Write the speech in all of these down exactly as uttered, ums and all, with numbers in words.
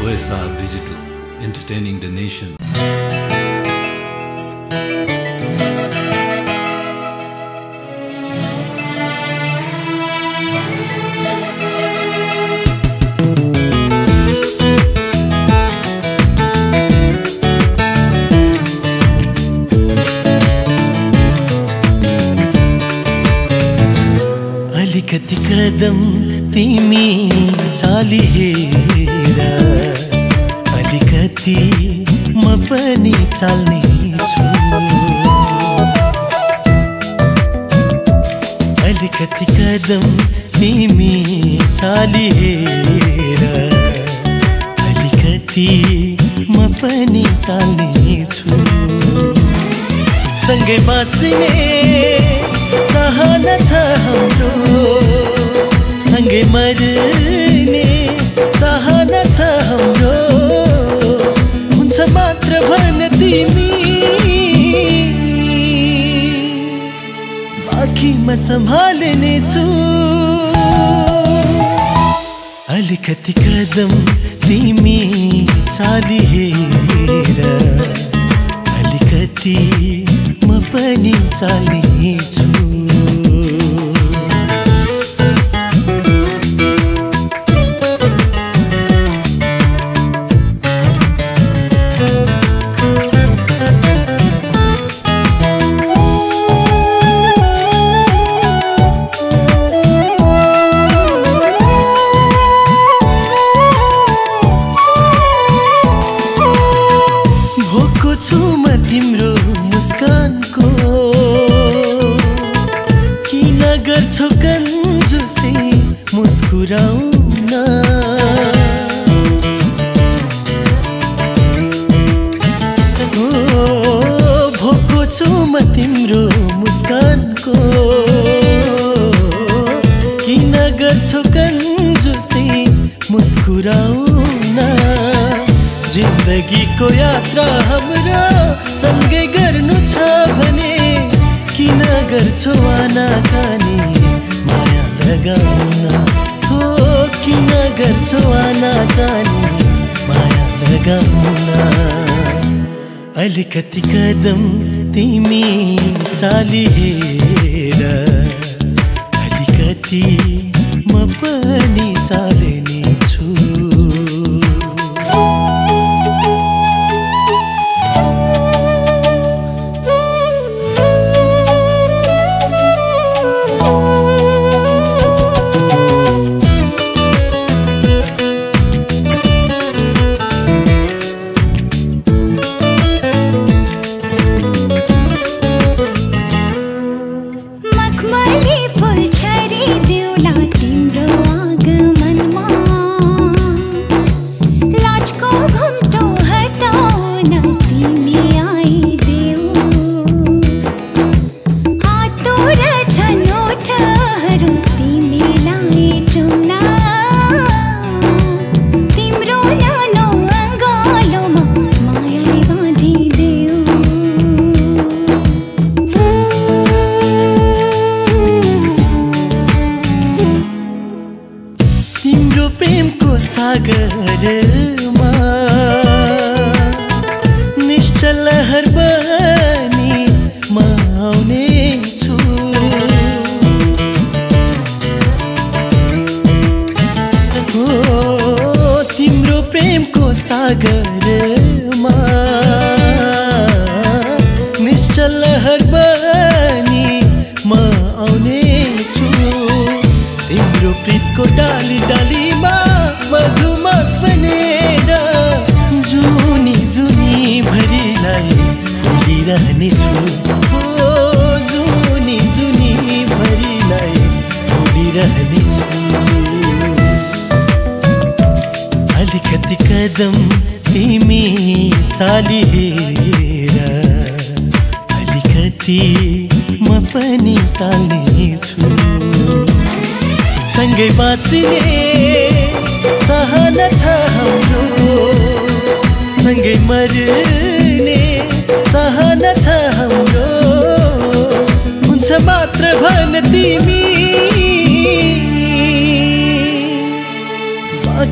O S R Digital, entertaining the nation. अलिकति कदम तिमी चाली हेर अलिकति म पनि चाल्ने छु अलिकति कदम तिमी चाली हेर अलिकति म पनि चाल्ने छु सँगै बाँच्ने चाहना छ हाम्रो सँगै मर्ने चाहना छ हाम्रो हुन्छ मात्र भन तिमी बाँकी म सम्हाल्ने छु अलिकति कदम तिमी चाली हेर अलिकति म पनि चाल्ने छु जिन्दगीको यात्रा हाम्रो सँगै गर्नु छ भने किन गर्छौ आनाकानी माया लगाउन हो किन गर्छौ आनाकानी माया लगाउन अलिकति कदम तिमी चाली हेर अलिकति म पनि चाल्ने छु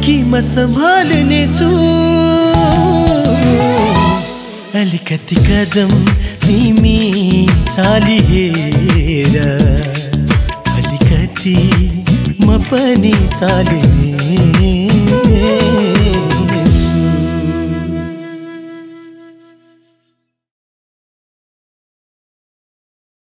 कि म सम्हाल्ने छु अलिकति कदम तिमी चालिहेर अलिकति म पनि चाल्ने